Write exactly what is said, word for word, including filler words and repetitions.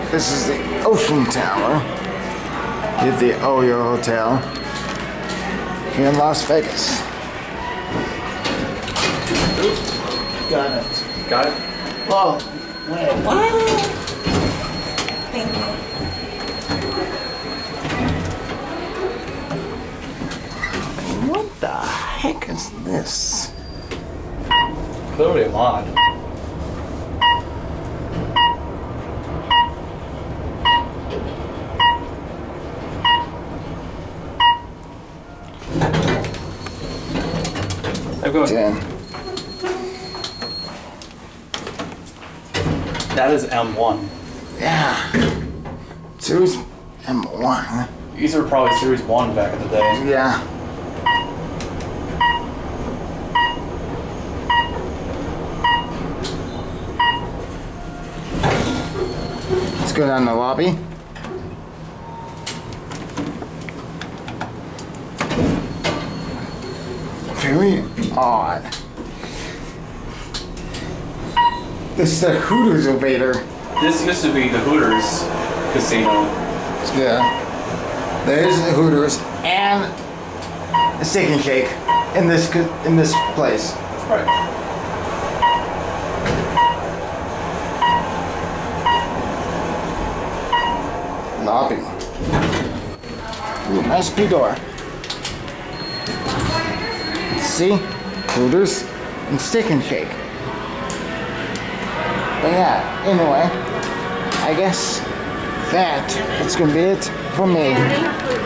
This is the Ocean Tower. At the O Y O Hotel here in Las Vegas. Oops. Got it. Got it? Whoa. Wait, what? Thank you. What the heck is this? Clearly a mod. I'm going. Ten. That is M one. Yeah. Series M one. These were probably Series one back in the day. Yeah. Let's go down the lobby. Very odd. This is the Hooters elevator. This used to be the Hooters casino. Yeah. There's the Hooters and the Steak and Shake in this in this place. Right. Lobby. Ooh, nice blue door. See? Hooters and Steak and Shake. But yeah, anyway, I guess that is gonna be it for me.